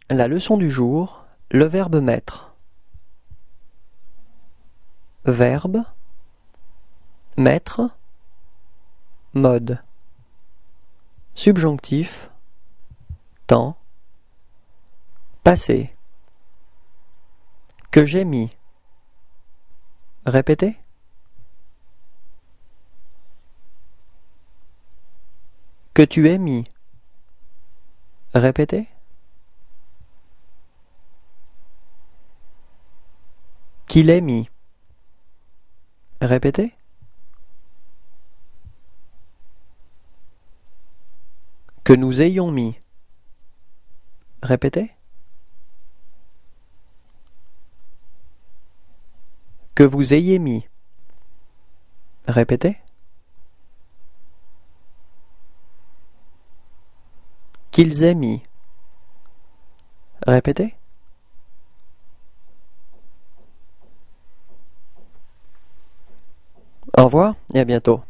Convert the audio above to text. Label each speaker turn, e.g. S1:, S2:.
S1: La leçon du jour, le verbe mettre. Verbe, mettre, mode. Subjonctif, temps, passé. Que j'ai mis. Répétez. Que tu aies mis. Répétez. Qu'il ait mis. Répétez. Que nous ayons mis. Répétez. Que vous ayez mis. Répétez. Qu'ils aient mis. Répétez. Au revoir et à bientôt.